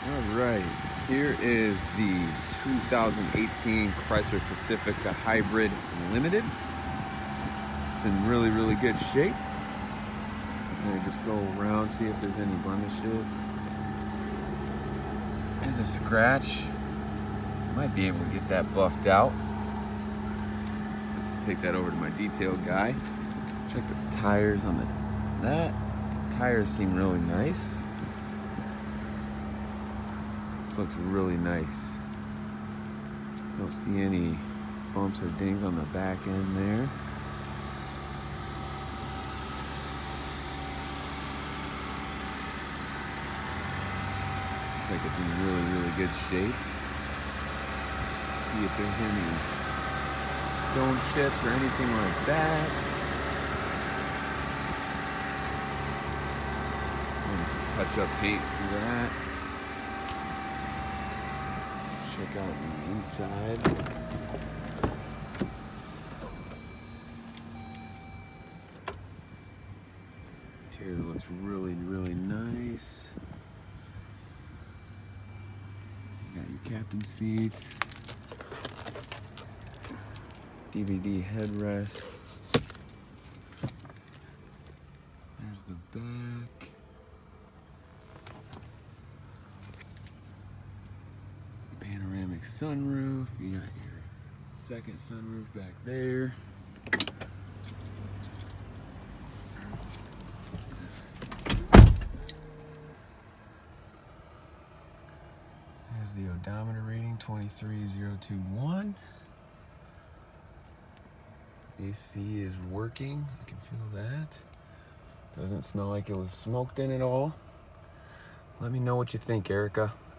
All right, here is the 2018 Chrysler Pacifica Hybrid Limited. It's in really, really good shape. I'm gonna just go around, see if there's any blemishes. There's a scratch. Might be able to get that buffed out. Take that over to my detail guy. Check the tires on that. Tires seem really nice. This looks really nice. Don't see any bumps or dings on the back end there. Looks like it's in really, really good shape. Let's see if there's any stone chips or anything like that. Maybe some touch-up paint through that. Check out the inside. Interior looks really, really nice. Got your captain seats. DVD headrest. There's the back. Panoramic sunroof. You got your second sunroof back there. There's the odometer reading, 23021. AC is working. I can feel that. Doesn't smell like it was smoked in at all. Let me know what you think, Erica.